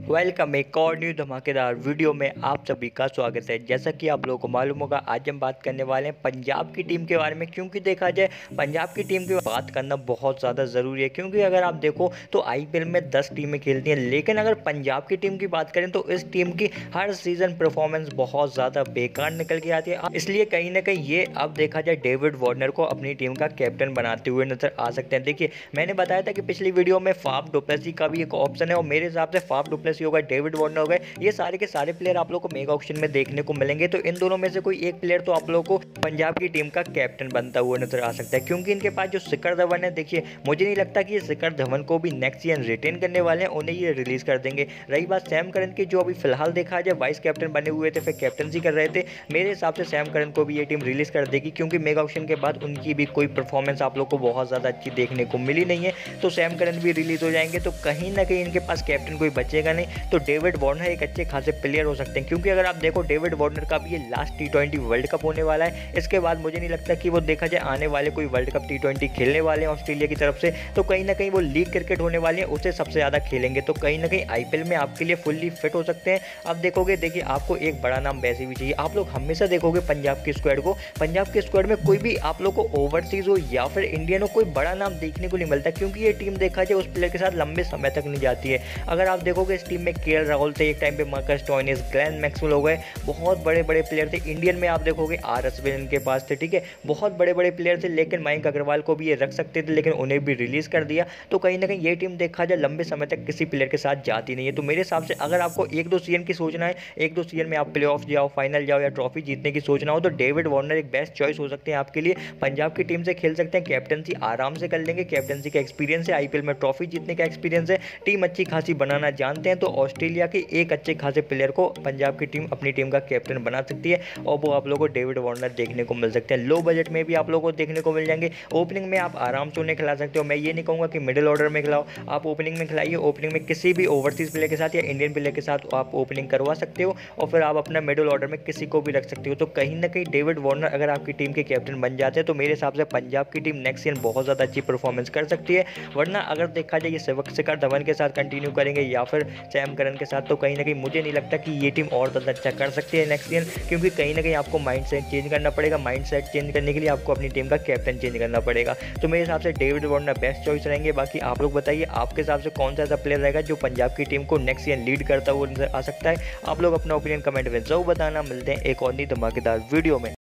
Welcome एक और new धमाकेदार वीडियो में आप सभी का स्वागत है। जैसा कि आप लोगों को मालूम होगा, आज हम बात करने वाले हैं पंजाब की टीम के बारे में। क्योंकि देखा जाए पंजाब की टीम की बात करना बहुत ज़्यादा ज़रूरी है, क्योंकि अगर आप देखो तो आईपीएल में 10 टीमें खेलती हैं, लेकिन अगर पंजाब की टीम की बात करें तो इस टीम की हर सीज़न परफॉर्मेंस बहुत ज़्यादा बेकार निकल के आती है। इसलिए कहीं ना कहीं ये अब देखा जाए डेविड वार्नर को अपनी टीम का कैप्टन बनाते हुए नजर आ सकते हैं। देखिए, मैंने बताया था कि पिछली वीडियो में फाफ डुप्लेसी का भी एक ऑप्शन है, और मेरे हिसाब से फाफ डुप्लेसी होगा, डेविड वार्नर हो गए, ये सारे के सारे प्लेयर आप लोग को मेगा ऑक्शन में देखने को मिलेंगे। तो इन दोनों में से कोई एक प्लेयर तो आप लोग को पंजाब की टीम का कैप्टन बनता हुआ नजर आ सकता है, क्योंकि इनके पास जो शिखर धवन है, देखिए मुझे नहीं लगता कि ये शिखर धवन को भी नेक्स्ट ईयर रिटेन करने वाले हैं, उन्हें ये रिलीज कर देंगे। रही बात सैम करन की, जो अभी फिलहाल देखा जाए वाइस कैप्टन बने हुए थे, फिर कैप्टनसी कर रहे थे, मेरे हिसाब से सैम करन को भी ये टीम रिलीज कर देगी, क्योंकि मेगा ऑक्शन के बाद उनकी भी कोई परफॉर्मेंस आप लोग को बहुत ज़्यादा अच्छी देखने को मिली नहीं है। तो सैम करन भी रिलीज हो जाएंगे, तो कहीं ना कहीं इनके पास कैप्टन कोई बचेगा नहीं। तो डेविड वार्नर एक अच्छे खासे प्लेयर हो सकते हैं, क्योंकि अगर आप देखो डेविड वार्नर का भी ये लास्ट T20 वर्ल्ड कप होने वाला है। इसके बाद मुझे नहीं लगता कि वो देखा जाए आने वाले कोई वर्ल्ड कप T20 खेलने वाले हैं ऑस्ट्रेलिया की तरफ से। तो कहीं ना कहीं वो लीग क्रिकेट होने वाली है, उससे सबसे ज़्यादा खेलेंगे, तो कहीं ना कहीं आईपीएल में आपके लिए फुल्ली फिट हो सकते हैं। अब देखोगे, देखिए आपको एक बड़ा नाम वैसे भी चाहिए। आप लोग हमेशा देखोगे पंजाब की स्क्वाड को, पंजाब की स्क्वाड में कोई भी आप लोग को ओवरसीज हो या फिर इंडियन हो, कोई बड़ा नाम देखने को नहीं मिलता, क्योंकि ये टीम देखा जाए उस प्लेयर के साथ लंबे समय तक नहीं जाती है। अगर आप देखोगे इस टीम में केएल राहुल थे, एक टाइम पे मार्कस स्टोइनिस, ग्लेन मैक्सवेल हो गए, बहुत बड़े बड़े प्लेयर थे। इंडियन में आप देखोगे आर अश्विन इनके पास थे, ठीक है, बहुत बड़े बड़े प्लेयर थे, लेकिन मयंक अग्रवाल को भी ये रख सकते थे, लेकिन उन्हें भी रिलीज कर दिया। तो कहीं ना कहीं ये टीम देखा जाए लंबे समय तक किसी प्लेयर के साथ जाती नहीं है। तो मेरे हिसाब से अगर आपको एक दो सीजन की सोचना है, एक दो सीजन में आप प्ले ऑफ जाओ, फाइनल जाओ या ट्रॉफी जीतने की सोचना हो, तो डेविड वार्नर एक बेस्ट चॉइस हो सकते हैं आपके लिए। पंजाब की टीम से खेल सकते हैं, कैप्टनसी आराम से कर लेंगे, कैप्टनसी का एक्सपीरियंस है, आईपीएल में ट्रॉफी जीतने का एक्सपीरियंस है, टीम अच्छी खासी बनाना जानते हैं। तो ऑस्ट्रेलिया के एक अच्छे खासे प्लेयर को पंजाब की टीम अपनी टीम का कैप्टन बना सकती है, और वो आप लोगों को डेविड वार्नर देखने को मिल सकते हैं। लो बजट में भी आप लोगों को देखने को मिल जाएंगे। ओपनिंग में आप आराम से उन्हें खिला सकते हो, मैं ये नहीं कहूँगा कि मिडिल ऑर्डर में खिलाओ, आप ओपनिंग में खिलाइए। ओपनिंग में किसी भी ओवरसीज प्लेयर के साथ या इंडियन प्लेयर के साथ आप ओपनिंग करवा सकते हो, और फिर आप अपना मिडिल ऑर्डर में किसी को भी रख सकते हो। तो कहीं ना कहीं डेविड वार्नर अगर आपकी टीम के कैप्टन बन जाते हैं, तो मेरे हिसाब से पंजाब की टीम नेक्स्ट सीजन बहुत ज़्यादा अच्छी परफॉर्मेंस कर सकती है। वरना अगर देखा जाए ये शिखर धवन के साथ कंटिन्यू करेंगे या फिर सैम करन के साथ, तो कहीं ना कहीं मुझे नहीं लगता कि ये टीम और ज़्यादा अच्छा कर सकती है नेक्स्ट सीजन, क्योंकि कहीं ना कहीं आपको माइंडसेट चेंज करना पड़ेगा। माइंडसेट चेंज करने के लिए आपको अपनी टीम का कैप्टन चेंज करना पड़ेगा। तो मेरे हिसाब से डेविड वार्नर बेस्ट चॉइस रहेंगे। बाकी आप लोग बताइए, आपके हिसाब से कौन सा ऐसा प्लेयर रहेगा जो पंजाब की टीम को नेक्स्ट सीजन लीड करता हुआ नजर आ सकता है। आप लोग अपना ओपिनियन कमेंट में जरूर बताना। मिलते हैं एक और नई धमाकेदार वीडियो में।